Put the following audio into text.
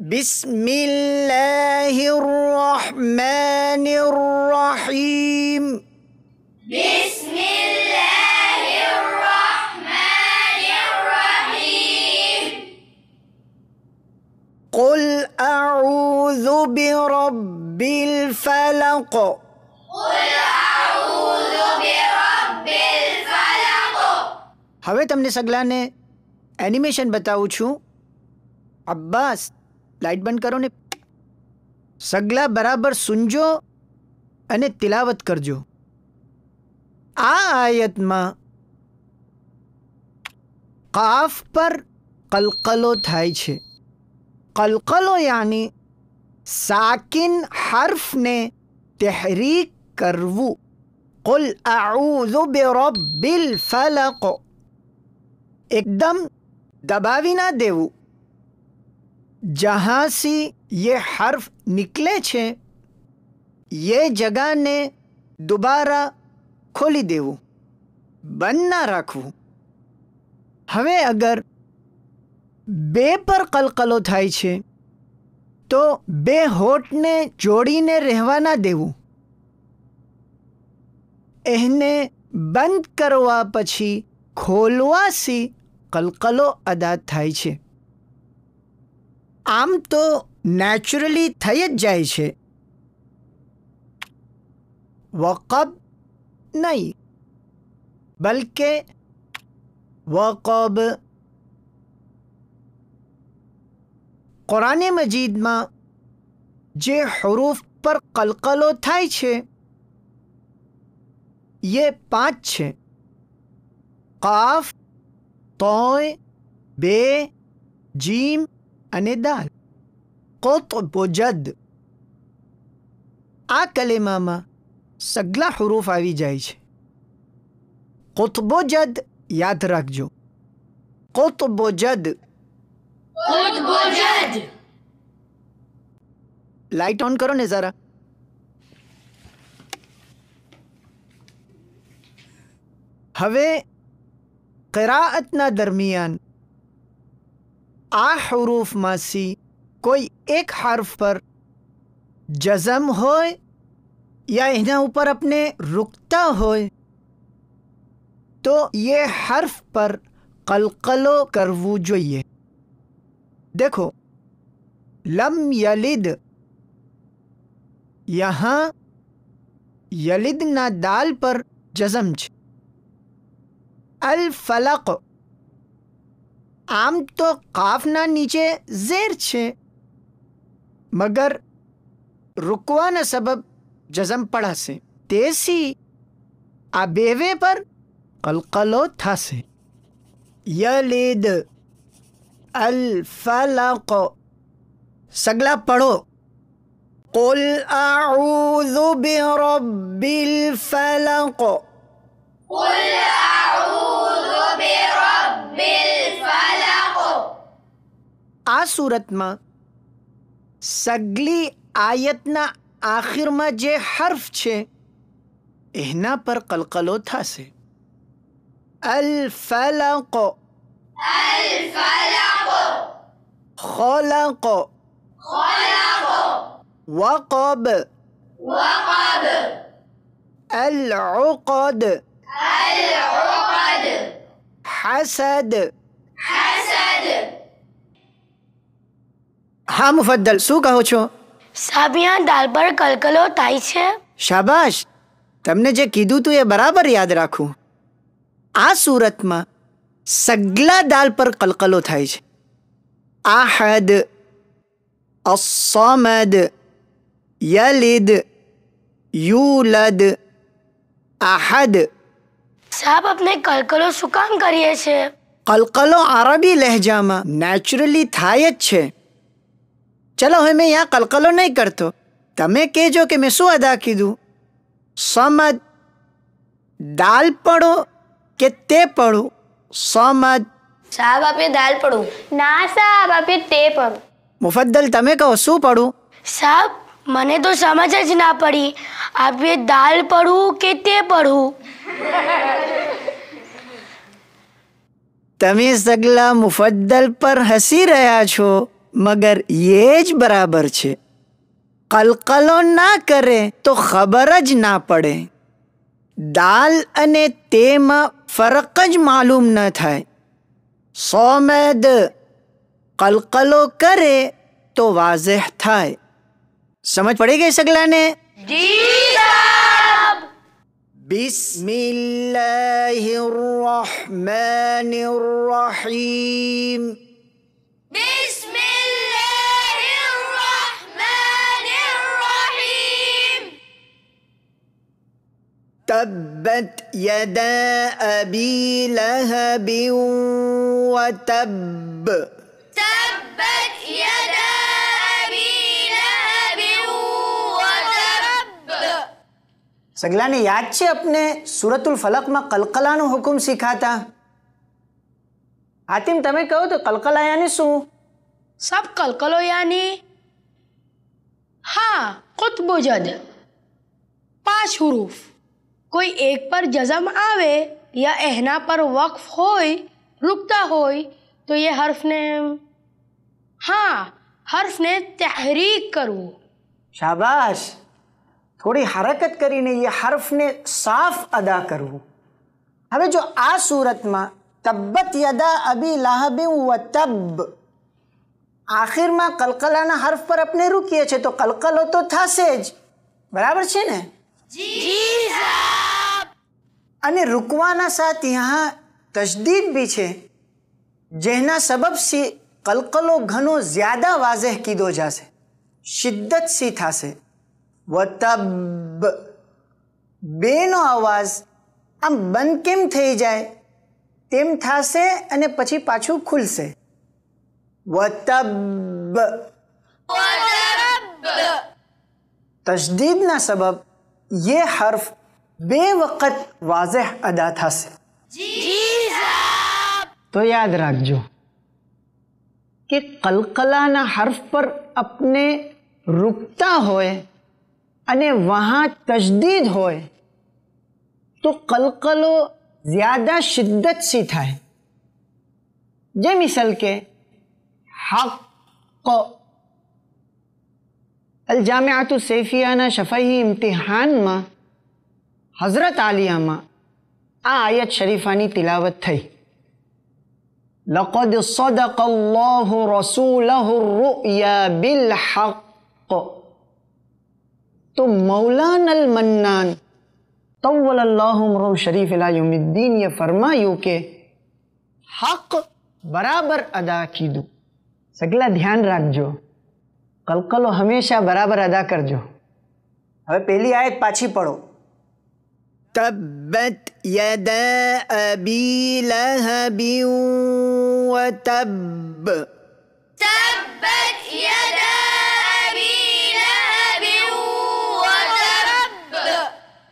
बिस्मिल्लाहिर्रहमानिर्रहीम। बिस्मिल्लाहिर्रहमानिर्रहीम। कुल अऊज़ु बिरब्बिल फलक। कुल अऊज़ु बिरब्बिल फलक। હવે તમને સગલાને એનિમેશન બતાવું છું. અબ્બાસ લાઇટ બંધ કરો ને. સગલા બરાબર સુનજો અને તિલાવત કરજો. આ આયતમાં કાફ પર કલકલો થાય છે. કલકલો યાની સાકિન હર્ફને તહરીક કરવું. કુલ અઉઝુ બિરબ્બિલ ફલક. एकदम दबावी ना देवू. जहां से ये हर्फ निकले छे ये जगह ने दोबारा खोली देवू, बंद ना राखवू. हवे अगर बे पर कलकलो थाय छे तो बे होठ ने जोड़ीने रहवा ना देवू. एहने बंद करवा पछी खोलवासी कलकलो अदा थाय छे. आम तो नेचुरली थई ज जाय छे. वक़ब नहीं बल्कि वक़ब. कुरान मजीद में जे हुरूफ पर कलकलो थाय छे ये 5 छे. काफ, तोय, बे, जीम अने दाल. कुतबुजद. आ कलेमा में सगला हुरूफ आवी जाय छे. कुतबुजद याद रखजो. कुतबुजद. कुतबुजद. लाइट ऑन करो ने जरा. हवे क़िराअतना दरमियान आ हुरूफ मासी कोई एक हर्फ पर जज़म होय या इन्हें ऊपर अपने रुकता होय तो ये हर्फ पर कलकलो करवू जोइए. देखो लम यलिद, यहाँ यलिद ना दाल पर जज़म छे. अल फलक आम तो काफ ना नीचे जेर छे मगर रुकवा न सबब जज़म पड़ा से तेसी आ बेवे पर कलकलो था से. यलिद अल फलक. सगला पढ़ो. कुल अऊज़ु बिरब्बिल फलक. कुल अऊज़ु बिरब्बिल फलक. आ सूरत में सगली आयतना आखिर में जे हर्फ छे एहना पर कलकलो थासे. अल फलक. अल फलक. खलक. खलक. वक़ब. वक़ब. अल उक़द. अल उक़द. हसद. हसद. हाँ मुफद्दल શું કહો છો? સાહેબ यहाँ दाल पर कलकलो થાય છે. શાબાશ, તમને જે કીધું તું એ બરાબર યાદ રાખું. આ सूरतમાં સગલા દાલ પર કલકલો થાય છે. ahad, as-samad, yalid, yulad, ahad. સાહેબ આપણે કલકલો શું કામ કરીએ છે? કલકલો અરબી લહેજામાં નેચરલી થાય જ છે. चलो હવે मैं यहाँ कलकलो नहीं करतो. तमे कहो कि मैं शू अदा कीधु. समद. दाल पढ़ो के ते पढ़ो. समद. સાહેબ આપે દાલ પડું. ના સાહેબ આપે તે પડું. मुफद्दल तमे कहो शू पढ़ू. સાહેબ મને તો સમજ જ ના પડી. આપે દાલ પડું કે તે પડું. तमे सगला मुफद्दल पर हसी रहा छो મગર એ જ બરાબર છે. કલકલો ના કરે તો ખબર જ ના પડે. દાલ અને તેમાં ફરક જ માલુમ ન થાય. સોમેદ કલકલો કરે તો વાઝેહ થાય. સમજ પડી ગઈ સગલાને? જી સાહેબ. બિસ્મિલ્લાહિર્રહમાનિર્રહીમ. Bismillahirrahmanirrahim. تبت يدا أبي لهب وتب. تبت يدا أبي لهب وتب. સગલાને યાદ છે આપને સૂરતુલ ફલકમાં કલકલાનો હુકમ શીખાતા? હાતિમ તમે કહો તો કલકલા યાની શું? सब कलकलो यानी हाँ कुतुब जद 5 हुरूफ कोई एक पर जज़म आवे या एहना पर वक्फ होय रुकता होय तो ये हर्फ ने तहरीक करવું. શાબાશ. થોડી હરકત કરીને એ હર્ફને સાફ અદા કરવું. હવે જો આ સૂરતમાં તબ્બત યદા અબી લાહબિન વ તબ આખિરમાં કલકલાના હર્ફ પર આપણે રૂકીએ છીએ તો કલકલો તો થશે જ. બરાબર છે ને? जी साहब. અને રૂકવાના સાથ यहाँ તજદીદ भी છે જેના સબબથી કલકલો ઘણો જ્યાદા વાઝેહ કીધો જશે, શિદ્દત સી થશે. વતબ બેનો અવાજ આમ બંધ કેમ થઈ જાય તેમ થશે અને પછી પાછું ખુલશે. વતબ وتب. તજદીદના સબબ ये हर्फ बे वक़्त वाज़ेह अदा થશે. जी साहब. तो याद रखजो कि कलकलाना हर्फ पर अपने रुकता होए अने वहाँ तजदीद होए तो कलकलो ज्यादा शिद्दत सी थाय. जे मिसल के हक़ अल जामियातु सैफियाना शफ़ही इम्तिहान में हज़रत आलिया में आ आयत शरीफानी तिलावत थई. लक़द सदक़ल्लाहु रसूलहु रुया बिल हक़. तो मौलाना अल मन्नान तव्वलल्लाहु उमरहु शरीफ इला यौमिद्दीन ये फरमाયું કે હક બરાબર અદા કીધું. સગલા ધ્યાન રાખજો, કલકલો હંમેશા બરાબર અદા કરજો. હવે પહેલી આયત પાછી પઢો. તબ્બત યદા અબી લહબ વતબ. تبت يدا